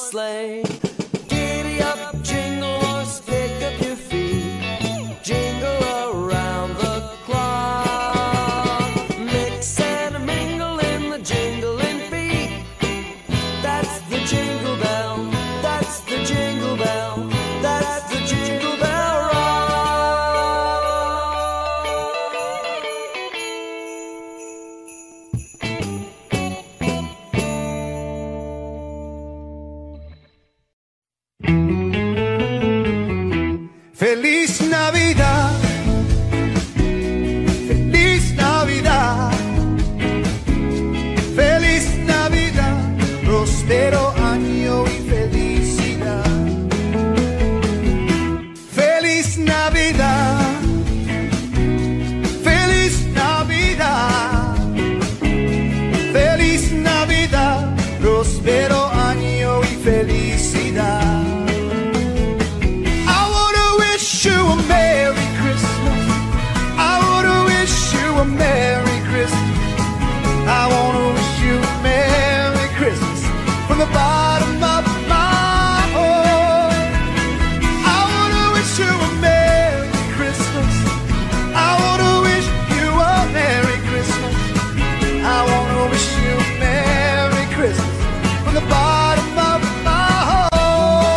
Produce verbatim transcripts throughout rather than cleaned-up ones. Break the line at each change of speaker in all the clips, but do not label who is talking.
sleigh. Giddy up, jingle horse, pick up your feet. Jingle around the clock. Mix and mingle in the jingling beat. That's the jingle bell. That's the jingle bell. That's the jingle bell rock.
Feliz Navidad, feliz Navidad, feliz Navidad, próspero año y felicidad. Feliz Navidad, feliz Navidad, feliz Navidad, próspero año y felicidad. Wish you a Merry Christmas. I wanna wish you a Merry Christmas. I wanna wish you a Merry Christmas from the bottom of my heart. I wanna wish you a Merry Christmas. I wanna wish you a Merry Christmas. I wanna wish you a Merry Christmas from the bottom of my heart.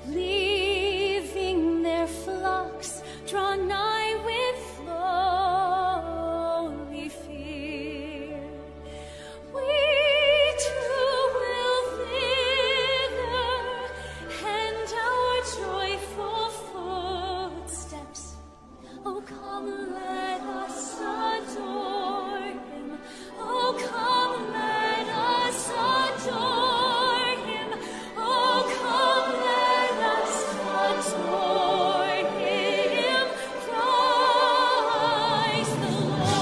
leaving their flocks, draw nigh with lowly fear. We too will thither, and our joyful footsteps. Oh, come, let us adore him. Oh, come, let us adore him. Oh, come, let us adore him. Christ the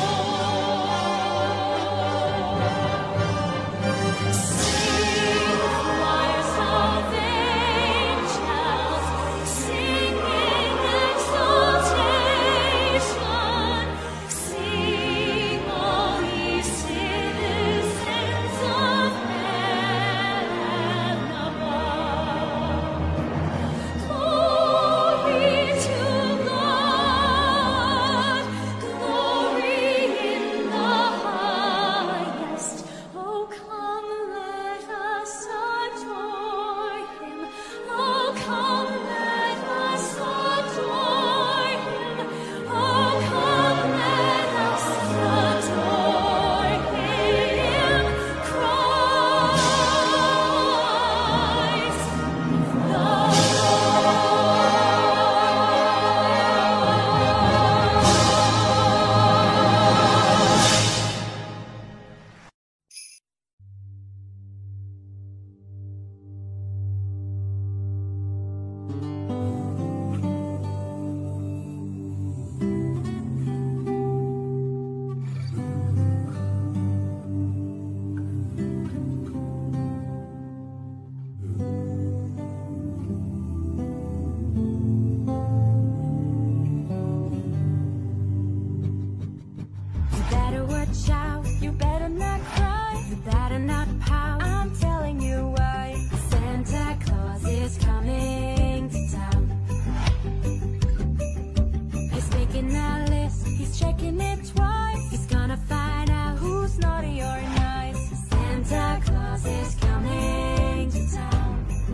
Lord. Sing, choirs of angels, singing exaltation. Sing, all ye citizens of heaven above. Glory to God, glory in the highest. Oh, come, let us adore him. Oh, come, let us adore him. Oh, come, let us adore him. Christ the You better watch out, you better not cry, you better not pout. I'm telling you why. Santa Claus is coming to town. He's making a list, he's checking it twice. He's gonna find out who's naughty or nice. Santa Claus is coming to town.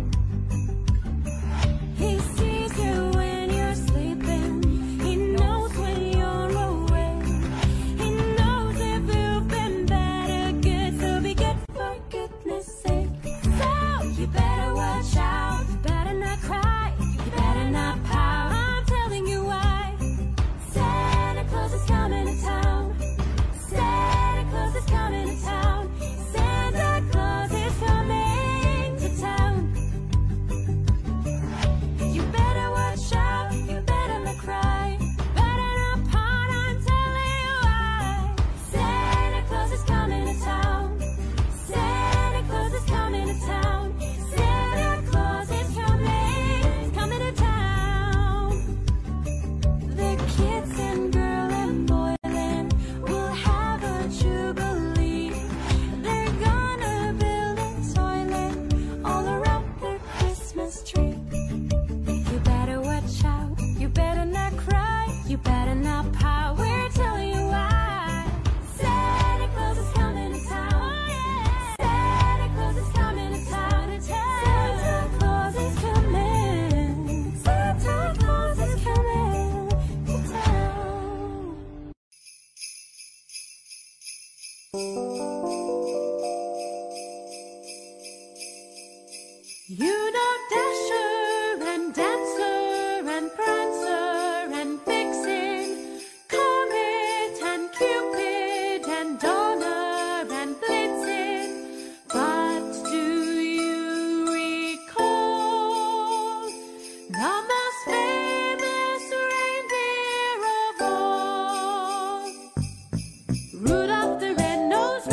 He sees you when you're sleeping, he knows when you're awake. He knows if you've been bad or good, so be good for goodness sake. So you better watch out, you better not cry, you better not pout. I'm telling you why. Santa Claus is coming to town. Santa Claus is coming to town. Santa Claus is coming to town. You better watch out, you better not cry, better not pout. I'm telling you why. Santa Claus is coming to town. Santa Claus is coming to town. Santa Claus is coming, coming to town. The kids and girl and boy land will have a jubilee. They're gonna build a toilet all around their Christmas tree. You better watch out, you better not cry, you better not pout. We're telling you why. Santa Claus is coming to town. Santa Claus is coming to town. Santa Claus is coming. Santa Claus is coming to town. You know Dasher and Dancer and Prancer and Vixen, Comet and Cupid and Donner and Blitzen. But do you recall the most famous reindeer of all? Rudolph the red-nosed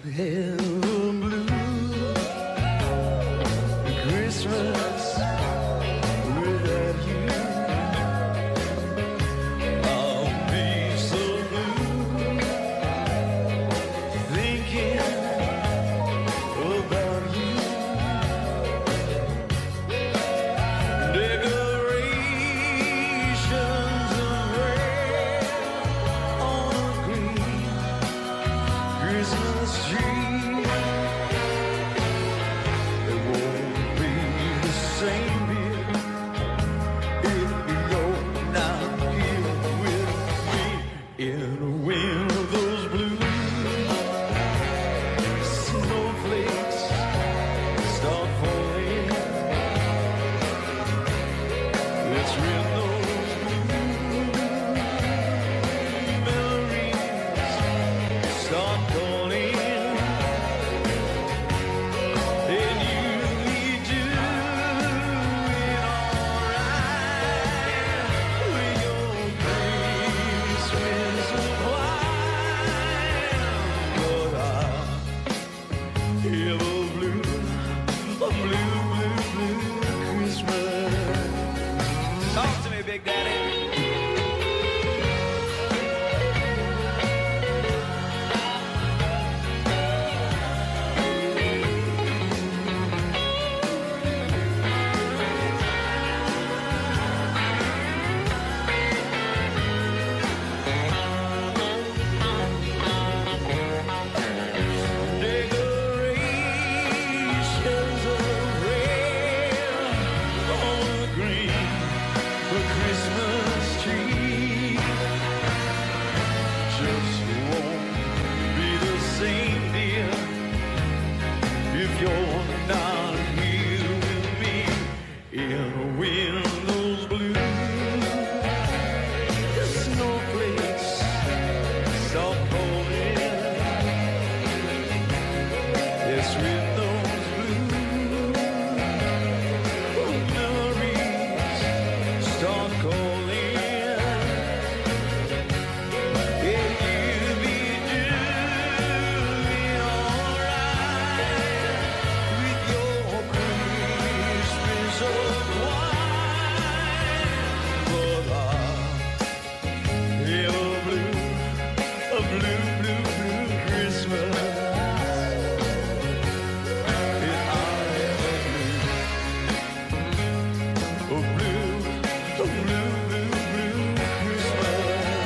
heaven blue. Christmas without you, I'll be so blue, thinking about you. Decorations of red on a green Christmas tree. It won't be the same, dear, if you're not here with me. In the wind of those blue snowflakes start falling. It's when those blue memories start calling. And you need to be alright with your Christmas wine. But I hear the blue, a blue, blue, blue Christmas. Talk to me, Big Daddy. Decorations of red on the green, the Christmas tree just won't be the same, dear, if you're not here with me. In a wind those blue snowflakes start falling. Yes, with those blue memories start calling. And you'll be doing alright with your Christmas of wine. But I hear a blue, a blue, blue, blue Christmas. And I have a blue, a blue, a blue, blue, blue Christmas.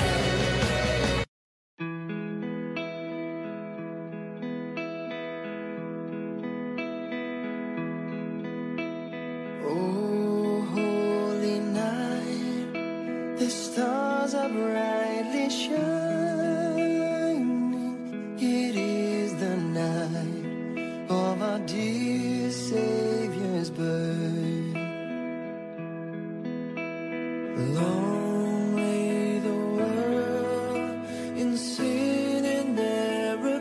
Oh, holy night, the stars are brightly shining. It is the night of our dear Savior's birth. Long lay the world in sin and error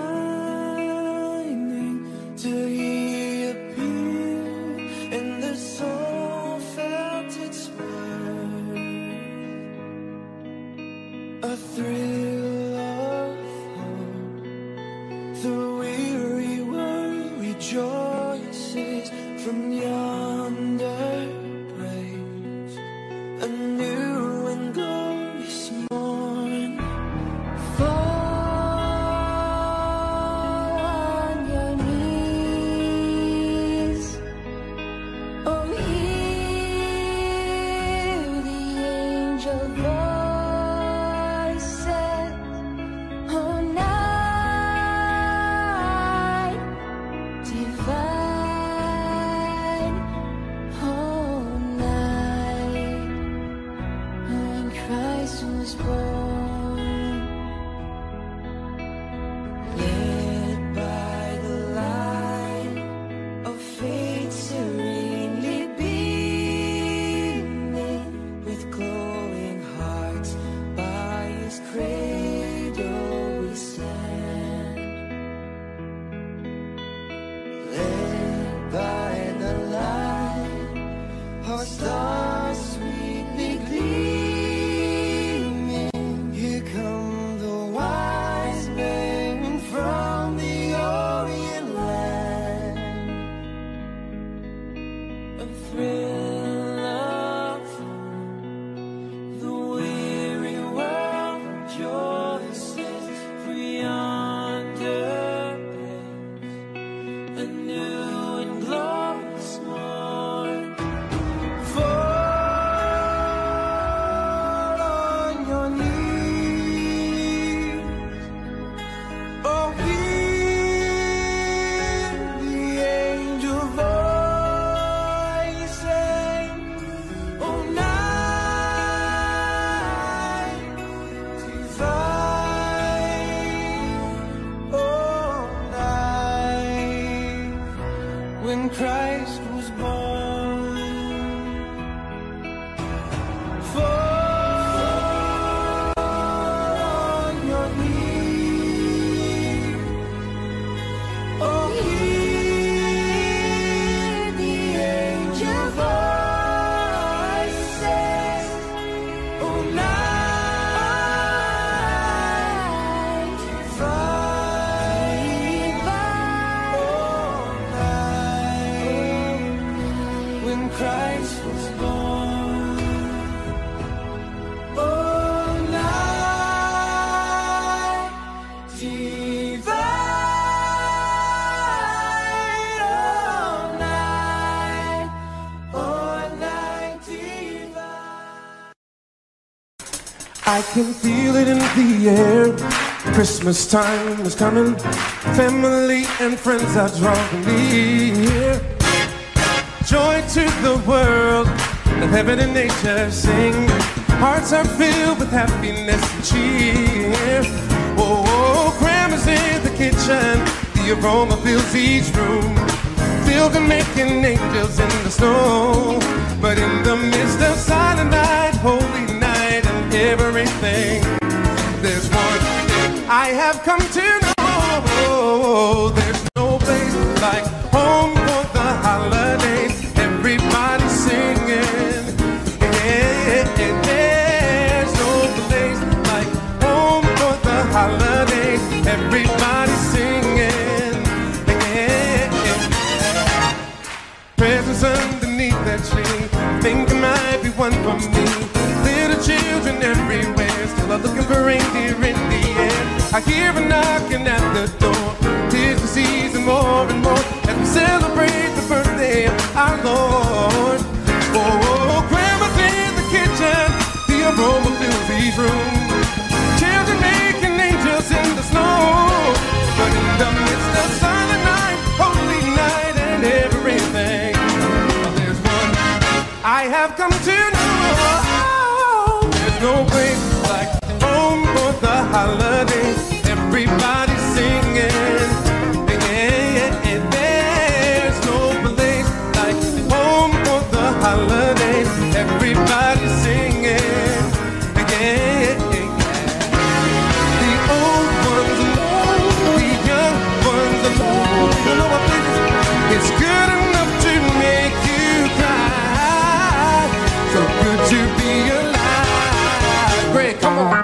pining, till He appeared and the soul felt its worth. A thrill of hope, the weary world rejoices from yonder praise. A new and glorious morn. Fall on your knees. Oh, hear the angel voices. Oh, night divine. when Christ was born. Fall on your knees. Oh, hear the angel voices. Oh, night flight by. Oh, night when Christ was born. Oh, night divine. Oh, night. Oh, night divine.
I can feel it in the air. Christmas time is coming. Family and friends are drawing near. Joy to the world. Let heaven and nature sing. Hearts are filled with happiness and cheer. Oh, oh, grandma's in the kitchen. The aroma fills each room. Filled and making angels in the snow. But in the midst of silent night, holy night, and everything, there's one thing I have come to know. There's no place like home for the holidays. Everybody singing. Yeah, there's no place like home for the holidays. Everybody singing. Yeah, presents underneath that tree. Think it might be one for me. Little children everywhere still are looking for reindeer in the air. I hear a knocking at the door. Tis the season more and more as we celebrate the birthday of our Lord. Oh, grandma's in the kitchen. The aroma fills each room. Children making angels in the snow. But in the midst of silent night, holy night, and everything, there's one I have come to know. There's no place like home for the holidays. Everybody singing. Yeah, yeah, yeah. There's no place like home for the holidays. Everybody singing. Yeah, yeah, yeah. The old ones alone, the young ones alone. You know what this is? It's good enough to make you cry. So good to be alive. Great, come on.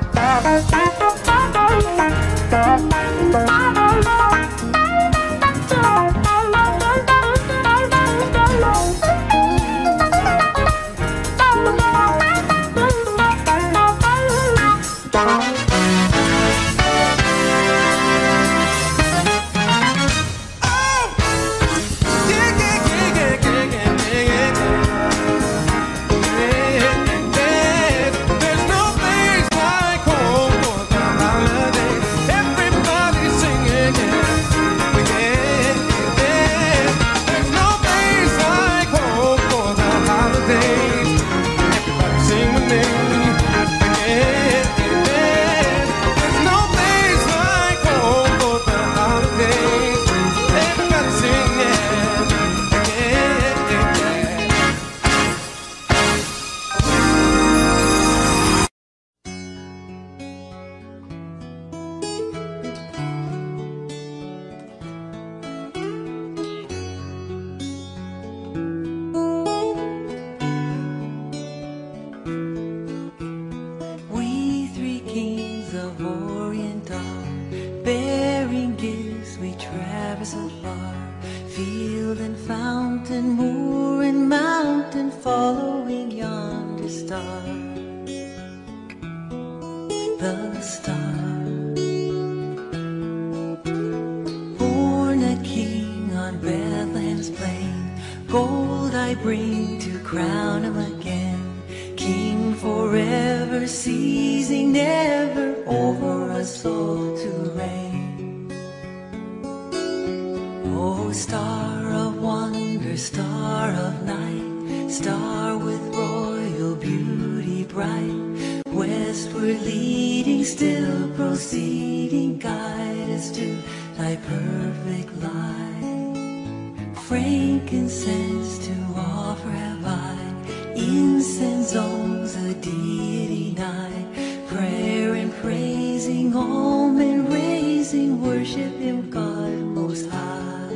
frankincense to offer have I, incense owns a deity nigh, prayer and praising, all men raising, worship him God most high.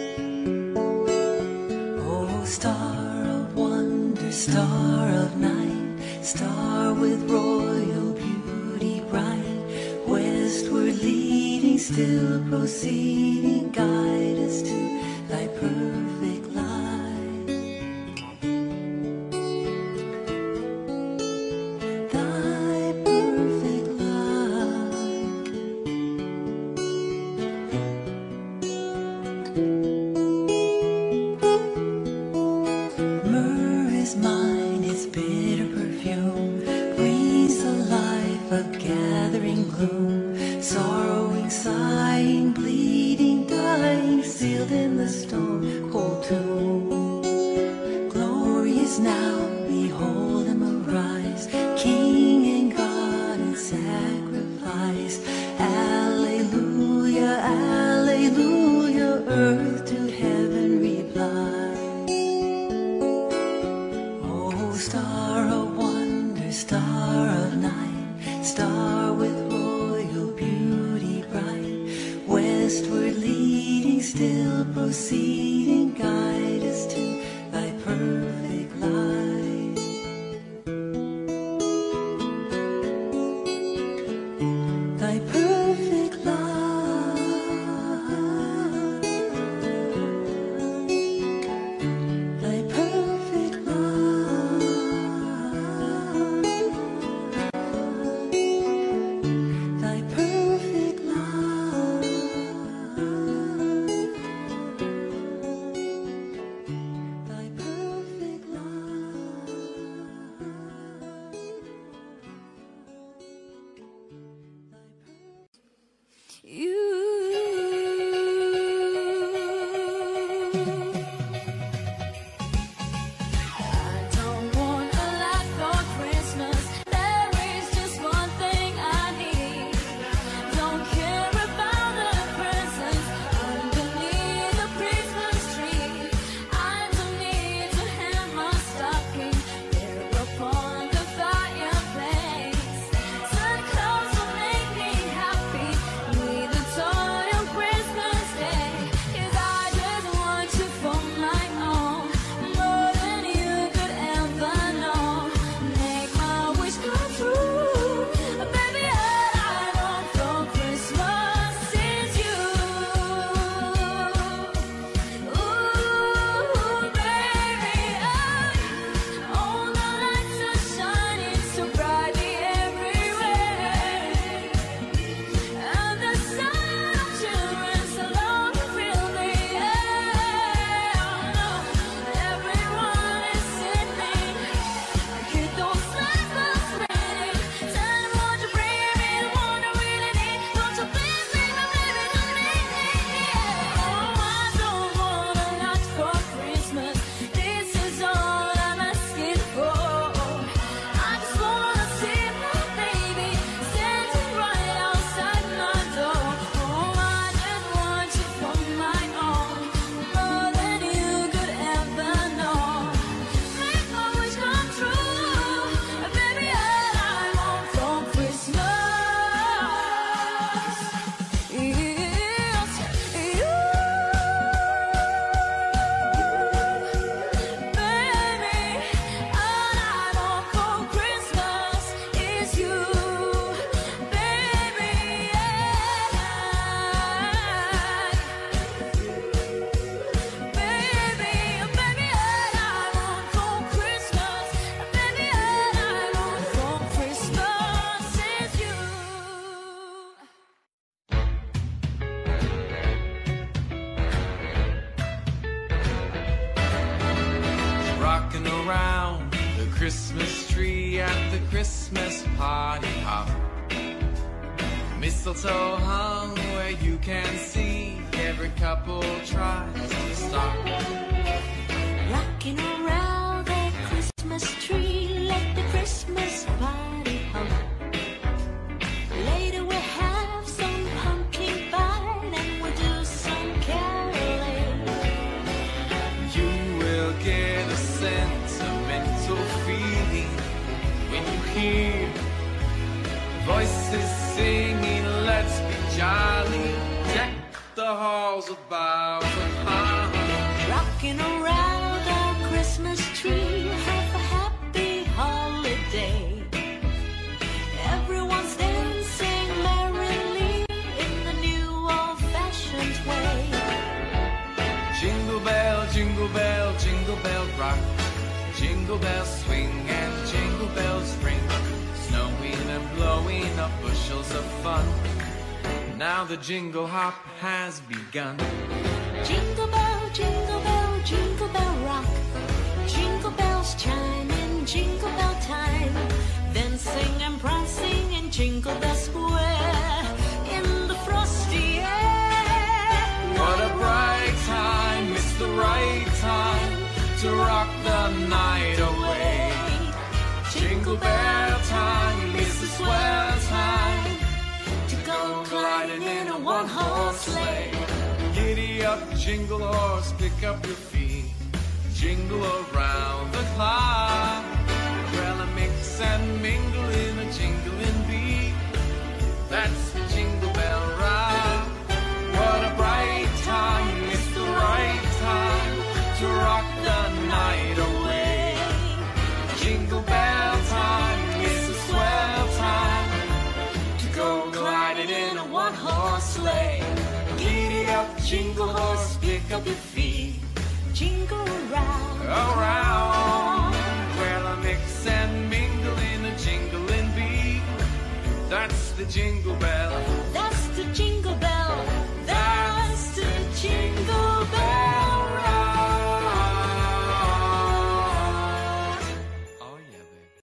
Oh, star of wonder, star of night, star with royal beauty bright, westward leading, still proceeding, guide us to thy perfect light. Thy perfect light. Myrrh is mine, its bitter perfume breathes the life of gathering gloom, sorrowing, sighing, bleeding, dying, sealed in the stone cold tomb. Glorious now, behold him arise, King and God and sacrifice. Alleluia, alleluia, earth to heaven reply. Oh, star of wonder, star of night, star with royal beauty bright, westward leading, still proceeding, guide us to thy perfect light. Thy perfect light. Thy perfect light. Thy perfect light. Thy perfect light.
You. I don't want a lot for Christmas. There is just one thing I need. Don't care about the presents underneath the Christmas tree. I don't need to hang my stocking there upon the fireplace. Santa Claus will make me happy with a toy on Christmas Day. 'Cause I just want you for my own, more than you could ever know. Make my wish come true, baby. All I want for Christmas is you. Ooh, baby, all the lights are shining so brightly everywhere, and the sound of children so long fill the air. Everyone is singing, get those lights burning. Tell them what you bring me, the one I really need. Don't you please bring my baby to me. Oh, I don't want a lot for Christmas. This is all I'm asking for. I just wanna see my baby standing right outside my door. Oh, I just want you for my own, more than you could ever know. Make my wish come true, baby. All I want for Christmas is you, baby. All I want for Christmas is you, baby. Baby, baby, all I want for Christmas, baby, all I want for Christmas is you.
Rocking around the Christmas tree at the Christmas party hop. Mistletoe hung where you can see every couple tries to stop.
Rocking around the Christmas tree, let the Christmas party hum. Later we'll have some pumpkin pie, then we'll do some caroling.
balls with boughs of pine.
Rocking around our Christmas tree, have a happy holiday. Everyone's dancing merrily in the new old-fashioned way.
Jingle bell, jingle bell, jingle bell rock. Jingle bells swing and jingle bells ring. Snowing and blowing up bushels of fun. Now the jingle hop has begun.
Jingle bell, jingle bell, jingle bell rock. Jingle bells chime in jingle bell time. Dancing and prancing in Jingle Bell Square in the frosty air.
What a bright time, it's the right time to rock the night away. Jingle bell time, it's the swell time
To go gliding in a one-horse sleigh.
Giddy up, jingle horse, pick up your feet. Jingle around the clock. Well, a mix and mingle in a jingling beat. That's the Jingle Bell Rock. What a bright time, it's the right time to rock the night away. Jingle bell time, it's a swell time to go gliding in a one-horse sleigh. Giddy up, jingle horse, pick up your feet.
Jingle around,
Around, well, a mix and mingle in a jingling beat. That's the Jingle Bell.
that's the Jingle Bell. That's the Jingle Bell Rock.
Oh yeah, baby.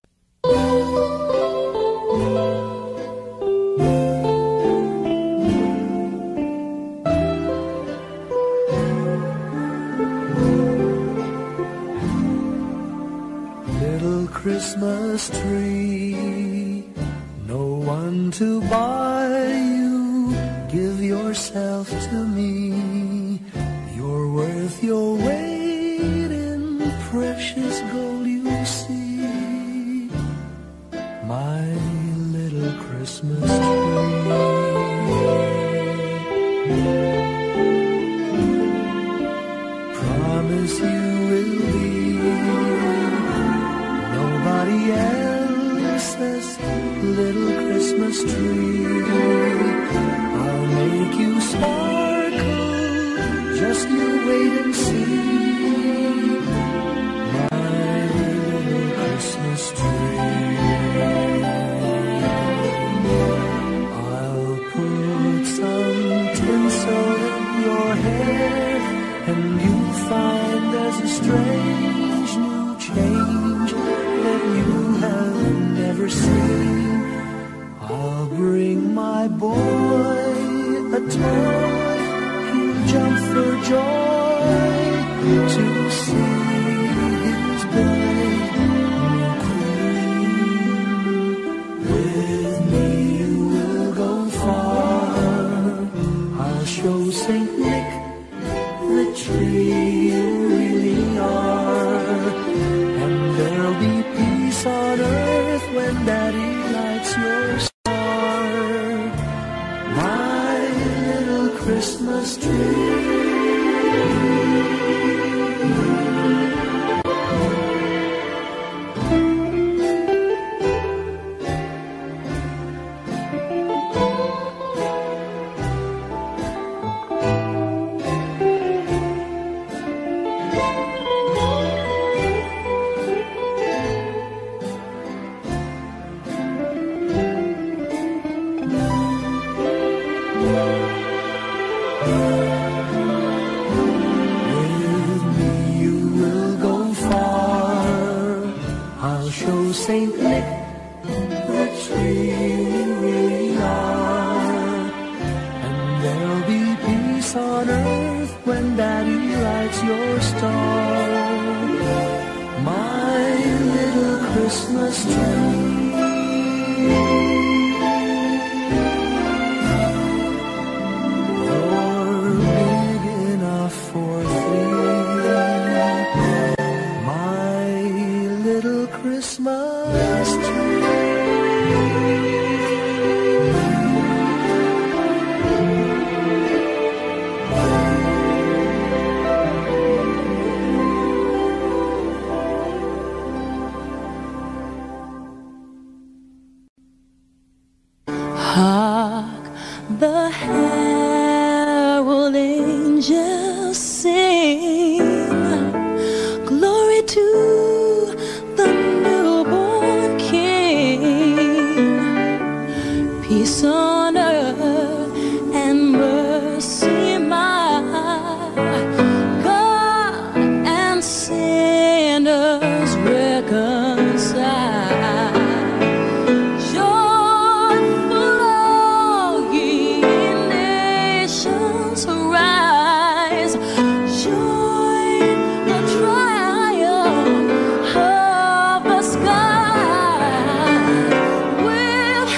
Little Christmas tree, no one to buy you. Give yourself to me. You're worth your weight in precious gold, you see. My little Christmas tree. Promise you will be nobody else's little Christmas tree. I'll make you sparkle, just you wait and see. My little Christmas tree. I'll put some tinsel in your hair, and you'll find there's a strange new change that you have never seen. I'll bring my boy a toy, he'll jump for joy to see his bride new queen. With me you will go far, I'll show Saint Nick the tree you really are. And there'll be peace on earth when Daddy lights your star. My little Christmas tree. With me you will go far, I'll show Saint Nick the tree you really are. And there'll be peace on earth when Daddy lights your star. My little Christmas tree. You're big enough for three. My little Christmas tree.
angels sing glory to the newborn King. Peace on earth and mercy mild, God and sinners reconciled. Joyful all ye nations rise, join the triumph of the sky. With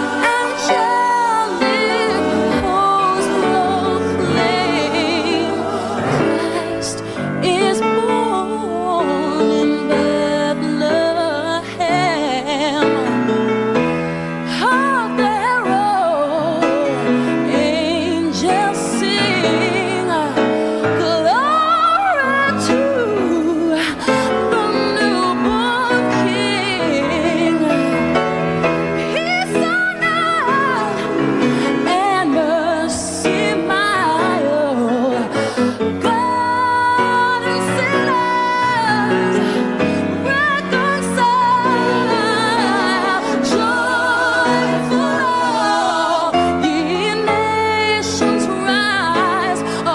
angelic hosts proclaim, Christ is born in Bethlehem. Hark the herald angels sing glory to the newborn King. Peace on earth and mercy mild, God and sinners reconciled. Joyful all ye nations rise, oh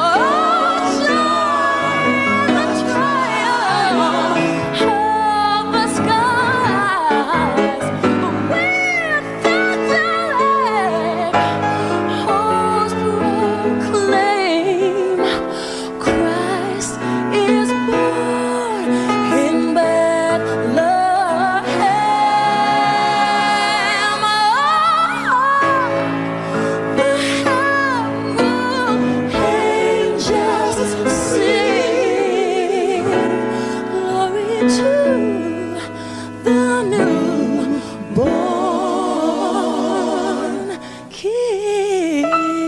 joy in the triumph of the skies. With angelic hosts proclaim, Christ is born in Bethlehem. The herald angels sing glory to the newborn King.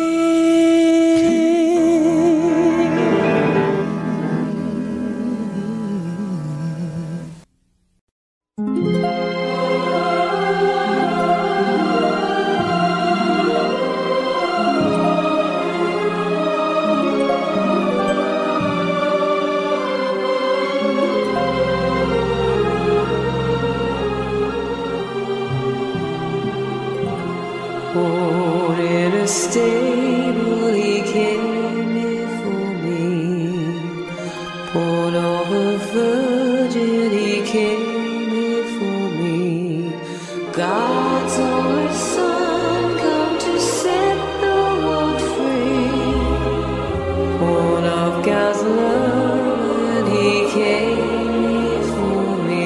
Born in a stable, he came here for me. Born of a virgin, he came here for me. God's only Son, come to set the world free. Born of God's love, and he came here for me.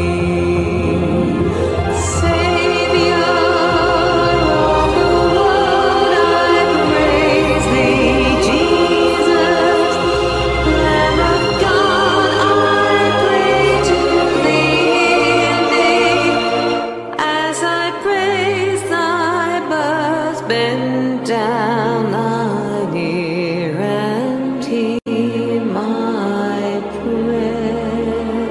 Savior of the world, I praise thee, Jesus. Lamb of God, I pray to thee in thee. As I praise thy birth, bend down thine ear and hear my prayer.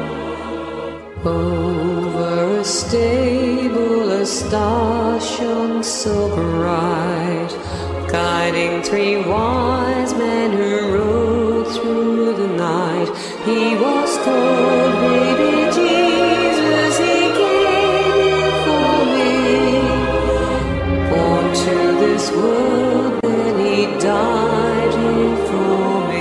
Over a stable, a star shone so bright, guiding three wise men who rode through the night. He was called baby Jesus, he came here for me. Born to this world, then he died here for me.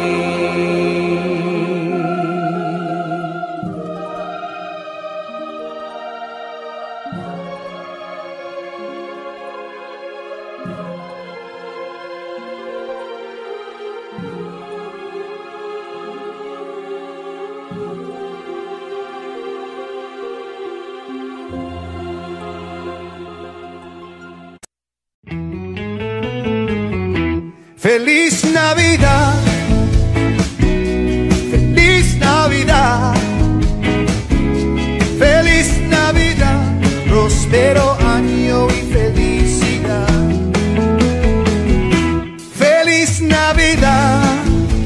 Feliz Navidad, feliz Navidad, feliz Navidad, próspero año y felicidad. Feliz Navidad,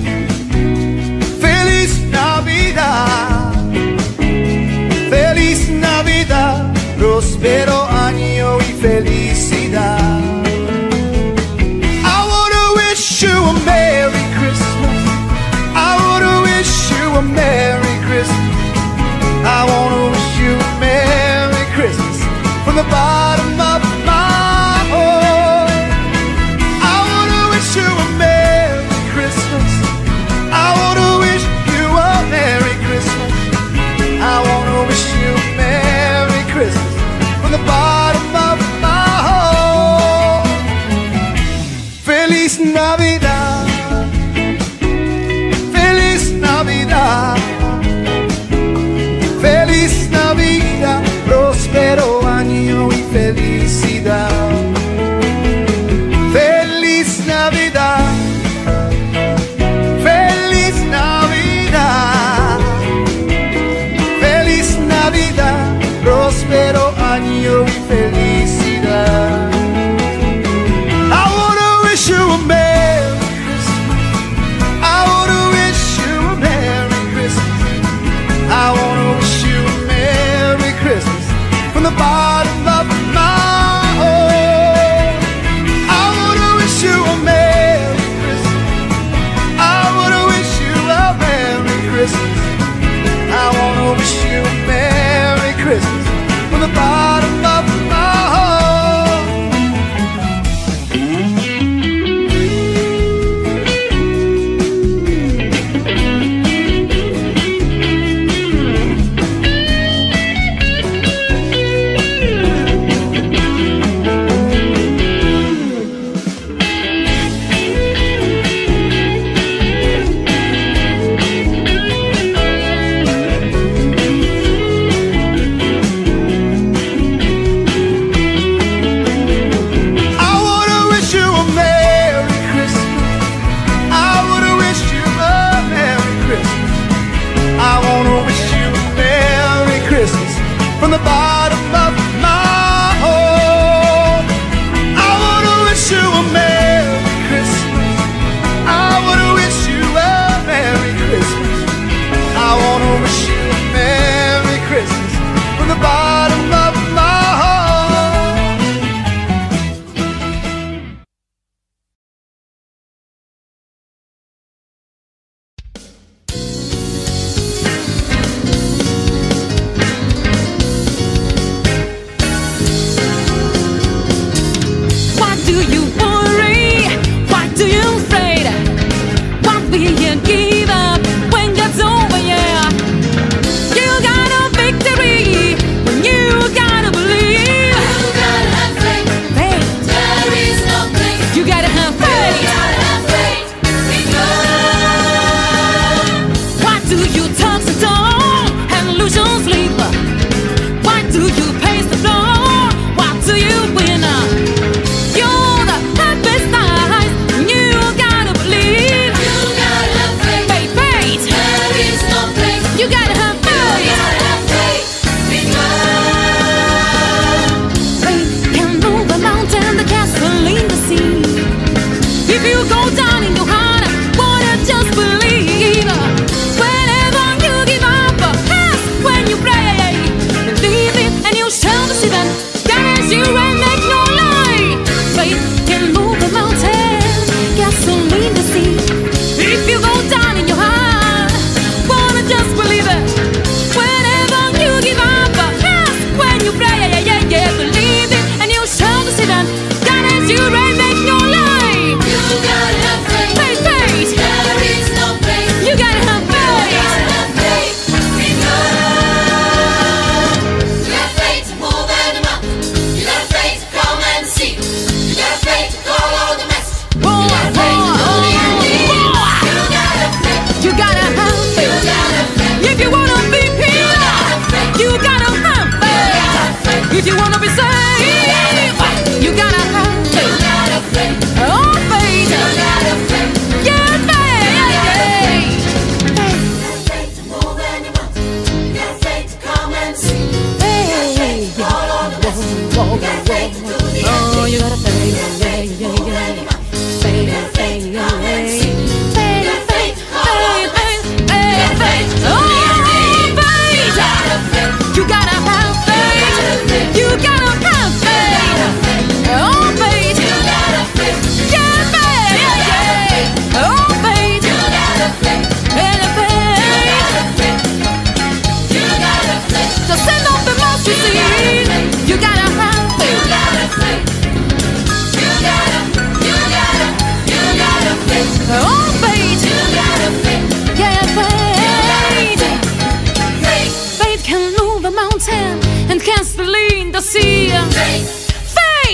feliz Navidad, feliz Navidad, próspero año y felicidad. You a Merry a Merry Christmas. I want to wish you a Merry Christmas from the bottom of my heart. I want to wish you a Merry Christmas. I want to wish you a Merry Christmas. I want to wish you a Merry Christmas from the bottom of my heart. Feliz Navidad, Feliz Navidad.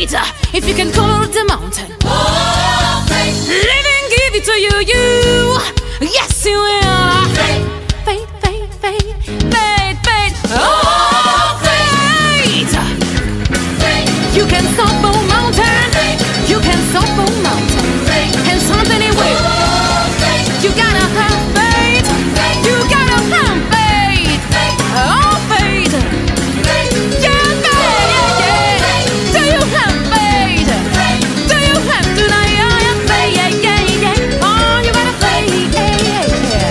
fate. If you can color the mountain, oh, fate. Living give it to you, you. Yes, you will. Fate, fate, fate, fate, fate, fate. Oh, fate. Fate. You can stop a mountain. Fate. You can stop a mountain. Fate. And something anyway. Oh, fate. You gotta have faith. Fate. You gotta have faith. Fate. Oh, fate. Fate. Yeah, fate, yeah, yeah. Do you have faith? Fate. Do you have tonight? Yeah, yeah, faith, yeah, yeah, yeah. Oh, you gotta faith, yeah, yeah, yeah.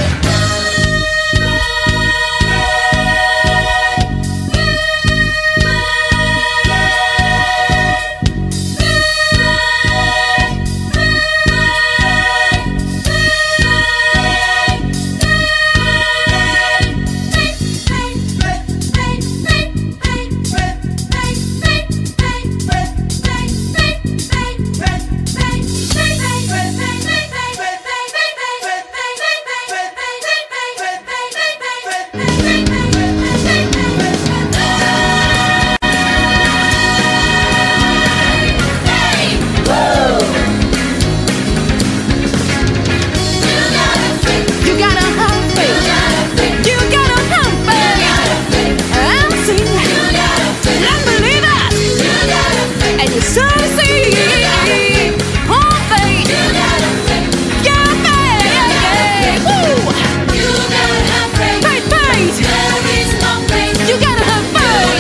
You gotta have faith. You gotta have faith. And sing. And believe it. And you shall see. Oh, faith. Yeah, faith. Yeah, yeah. Woo. Faith, faith. You gotta have faith.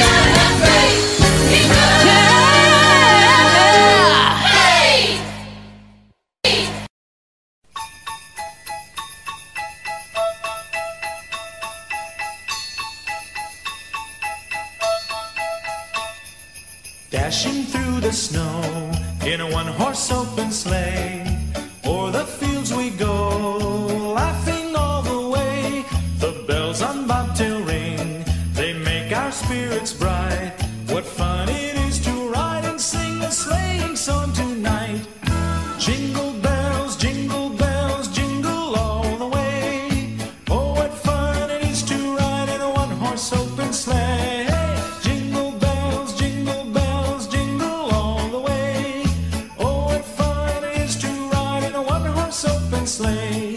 Yeah.
Dashing through the snow in a one-horse open sleigh, o'er the fields we go, laughing all the way. The bells on bobtail ring, they make our spirits bright. What fun it is to ride and sing a sleighing song tonight. Jingle bells, jingle bells, jingle all the way. Oh, what fun it is to ride in a one-horse open sleigh. Jingle bells, jingle bells, jingle all the way. Oh, what fun it is to ride in a one-horse open sleigh.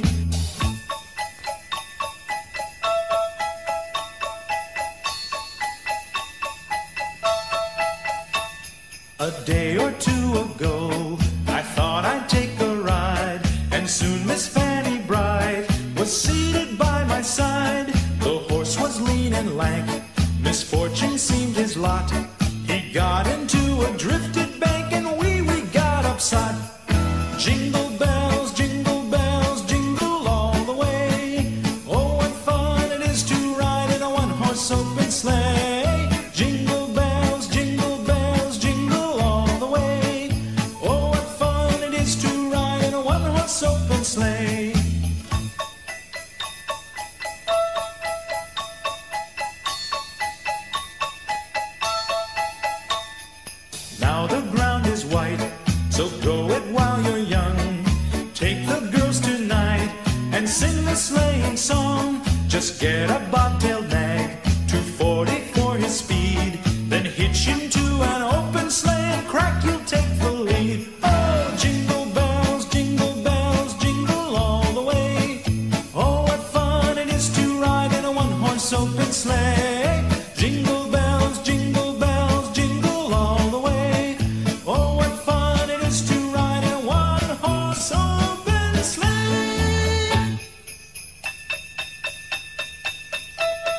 A day or two ago, I thought I'd take a ride, and soon Miss Fanny Bright was seated by my side. The horse was lean and lank, misfortune seemed his lot. He got into a drifted bank, and we, we got upset. Jingle bells, jingle bells, jingle all the way. Oh, what fun it is to ride in a one-horse open sleigh. Jingle bells, jingle bells, jingle all the way. Oh, what fun it is to ride in a one-horse open sleigh. Now the ground is white, so go it while you're young. Take the girls tonight and sing the sleighing song. Just get a bobtailed nag, two forty for his speed, then hitch him to an open sleigh and crack, you'll take the lead. Oh, jingle bells, jingle bells, jingle all the way. Oh, what fun it is to ride in a one-horse open sleigh. Jingle bells, jingle bells, jingle all the way. Oh, what fun it is to ride in a one-horse open sleigh.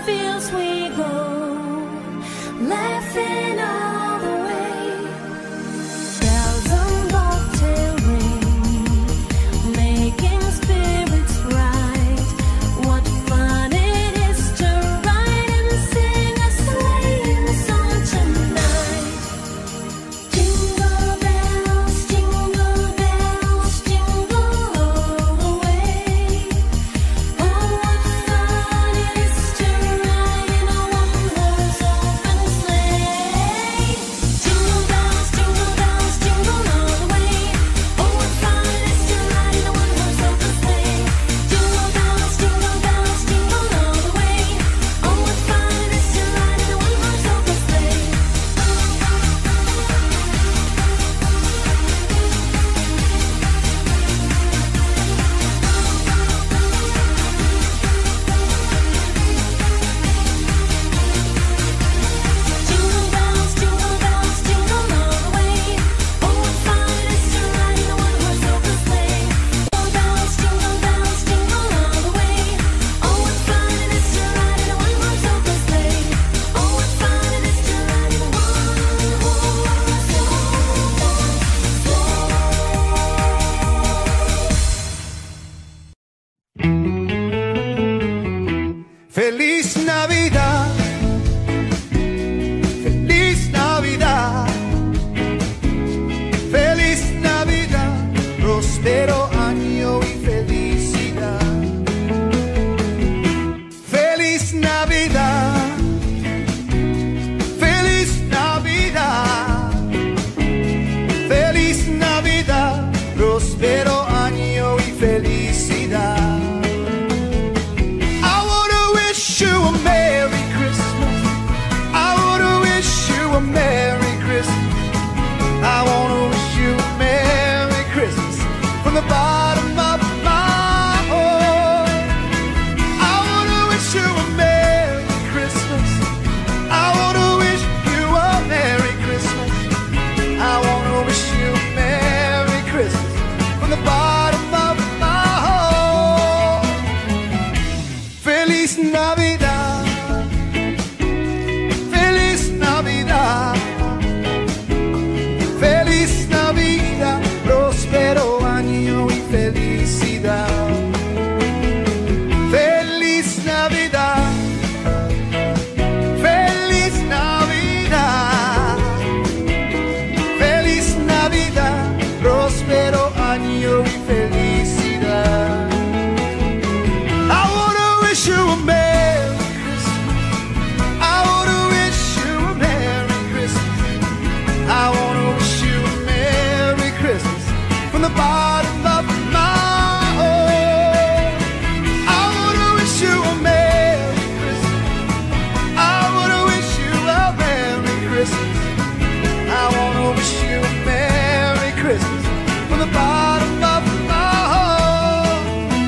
fields we go, laughing all the way. Bells on bobtail ring, making spirits bright. What fun it is to ride and sing a sleighing song tonight. Jingle bells, jingle bells, jingle all the way. Oh, what fun it is to ride in a one-horse open sleigh. Jingle bells, jingle bells, jingle all the way. Oh, what fun it is to ride in a one-horse open sleigh. Jingle bells, jingle bells, jingle all the way. Oh, what fun it is to ride in a one-horse open sleigh. Jingle bells, jingle bells, jingle all the way. Oh, what fun it is to ride in a one-horse open sleigh. Jingle bells, jingle bells, jingle all the way. Oh, what fun it is to ride in a one-horse open sleigh. Oh, what fun it is to ride in a one-horse
Feliz Navidad, feliz Navidad, feliz Navidad, próspero año y felicidad. Feliz Navidad, feliz Navidad, feliz Navidad, próspero año y felicidad. I wanna wish you a Merry Christmas. I wanna wish you a Merry Christmas. I wanna wish you a Merry Christmas from the bottom of my heart. I wanna wish you a Merry Christmas. I wanna wish you a Merry Christmas. I wanna wish you a Merry Christmas from the bottom of my heart. Feliz Navidad, feliz Navidad, feliz Navidad, próspero año y felicidad. Feliz Navidad, feliz Navidad, feliz Navidad, próspero año y felicidad. I wanna wish you a Merry Christmas. I wanna wish you a Merry Christmas. I wanna wish you a Merry Christmas from the bottom of my heart. I wanna wish you a Merry Christmas. I wanna wish you a Merry Christmas. I wanna wish you a Merry Christmas from the bottom of my heart.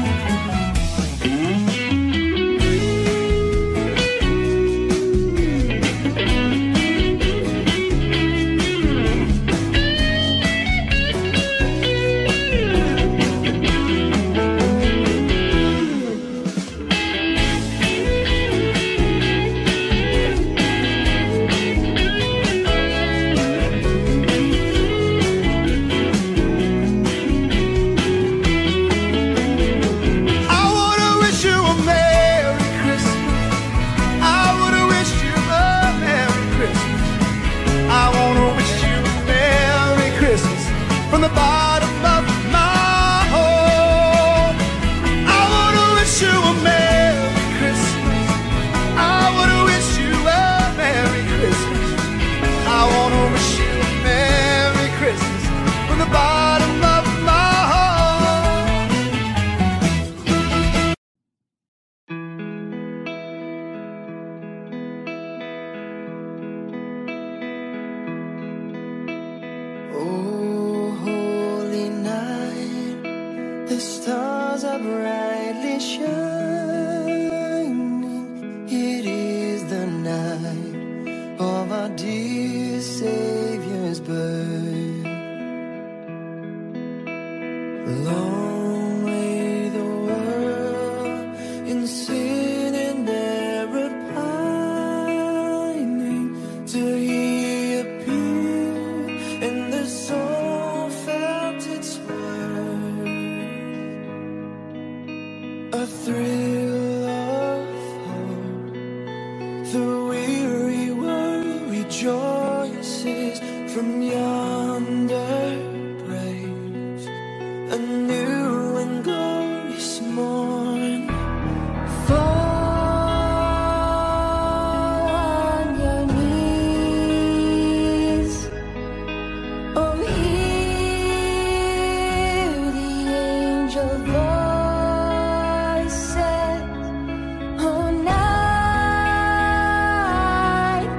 I wanna wish you a Merry Christmas. I wanna wish you a Merry Christmas. I wanna wish you a Merry Christmas from the bottom of my heart. I wanna wish you a Merry Christmas. I wanna wish you a Merry Christmas. I wanna wish you a Merry Christmas from the bottom of my heart.
Oh, holy night, the stars are brightly shining. It is the night of our dear Savior's birth. Long lay the world in sin and error The weary world rejoices from yonder praise, a new and glorious morn.
Fall on your knees. Oh, hear the angel voices. Oh, night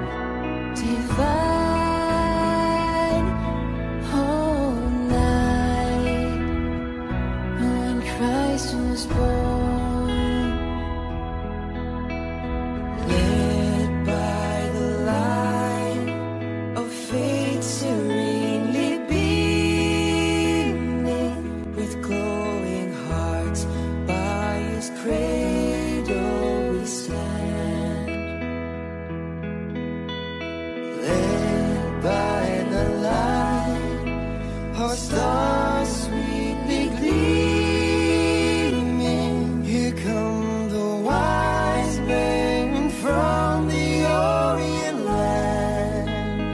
divine. Oh, night when Christ was born.
Led by the light of faith serenely beaming, with glowing hearts by his cradle we stand. Led by the light, our stars sweetly gleaming, here come the wise men from the Orient land.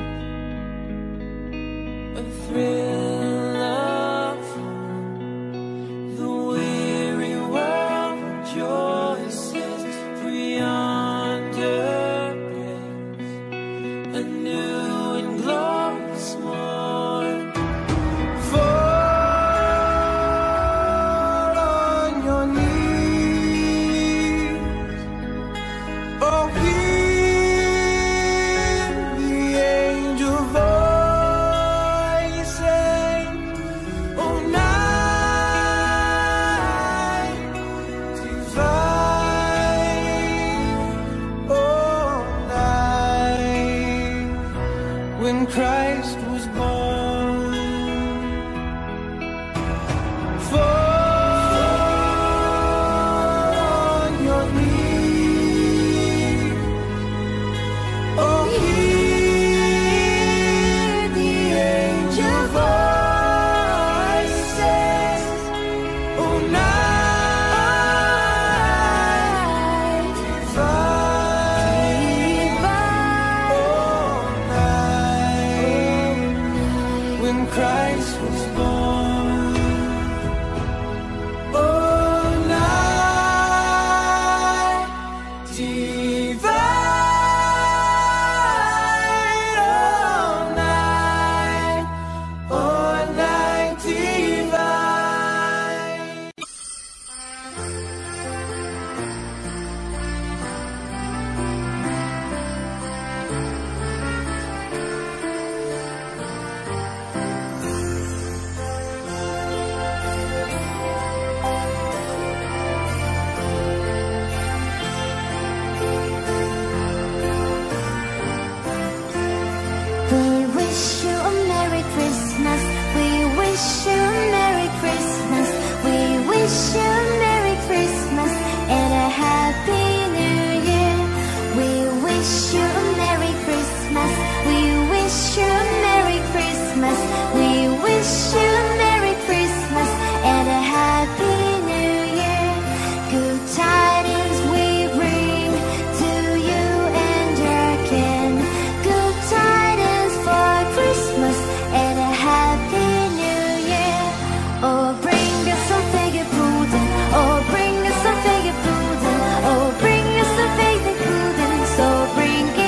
A thrill of the weary world rejoices for yonder praise, a new and glorious morn. Fall on your knees. Oh, hear the angel voices. Oh, night divine. Oh, night when Christ was born. Fall on your knees. Oh, hear the angel voices. Oh, night divine. Oh, night when Christ was born. Oh, night divine. Oh, night, oh, night divine.
We wish you a Merry Christmas. We wish you a Merry Christmas. We wish you a Merry Christmas and a Happy New Year. We wish you a Merry Christmas. We wish you a Merry Christmas. We wish you a Merry Christmas and a Happy New Year. Good tidings we bring to you and your kin. Good tidings for Christmas and a Happy New Year. Oh, bring us some figure pudding. Oh, bring us some figure pudding. Oh, bring us some figure pudding. So bring it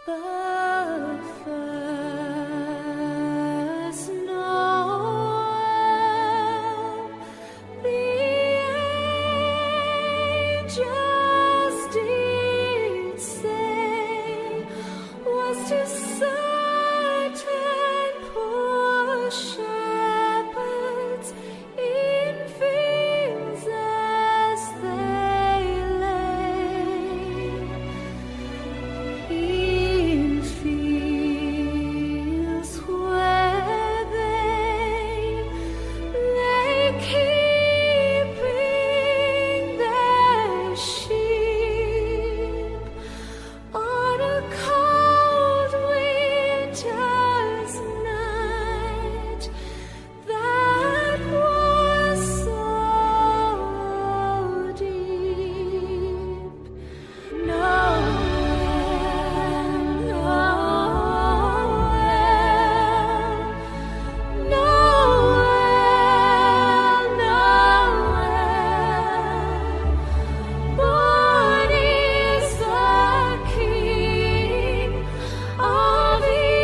The first Noel, the angels did say, was to certain poor shepherds in fields as they lay. In fields where they lay keeping their sheep on a cold winter's night that was so deep. Noel, Noel, Noel, Noel. Born is the King of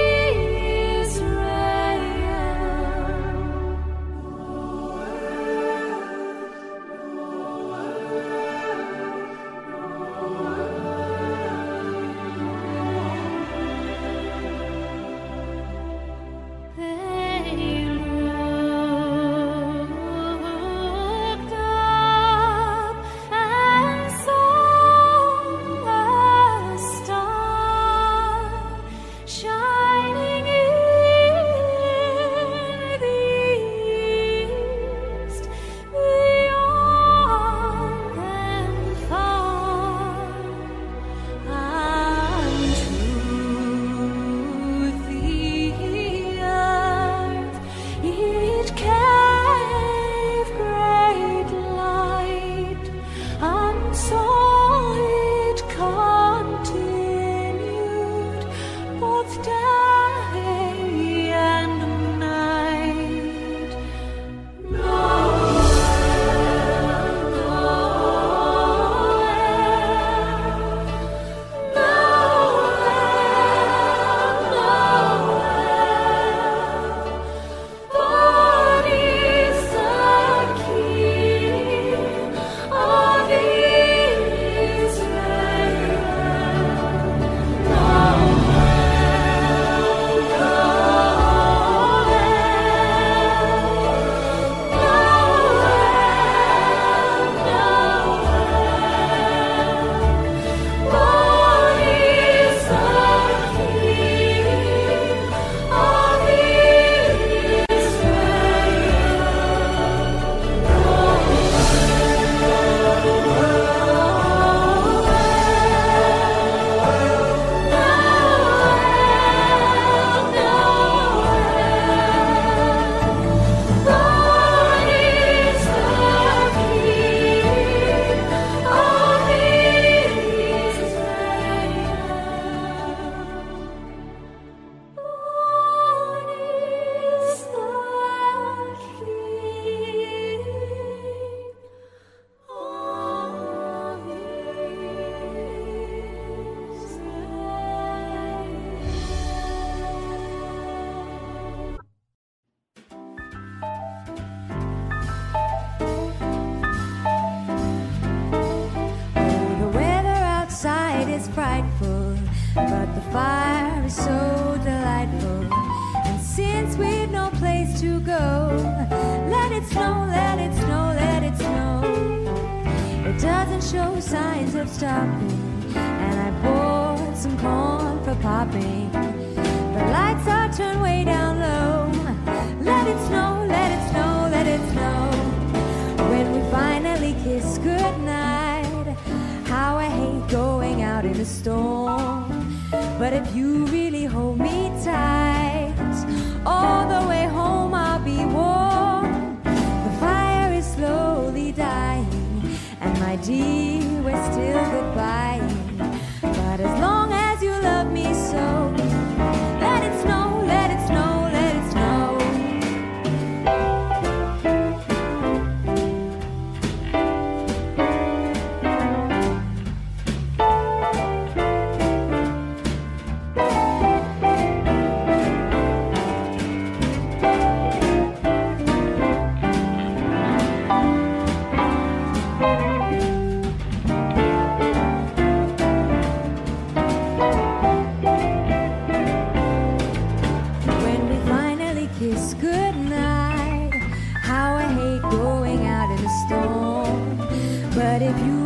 They looked up and saw a star shining in the east, beyond and far. Unto the earth it gave great light, and so it continued both day and night. Noel, Noel, Noel. Born is the King of Israel.
frightful, but the fire is so delightful. And since we've no place to go, let it snow, let it snow, let it snow. It doesn't show signs of stopping, and I bought some corn for popping. The lights are turned way down low. Let it snow, let it snow, let it snow. When we finally kiss goodnight, how I hate going out in a storm. But if you really hold me tight, all the way home I'll be warm. The fire is slowly dying, and my dear, we're still goodbying. But as long as you love me so, let it snow, let it snow, let it snow. But if you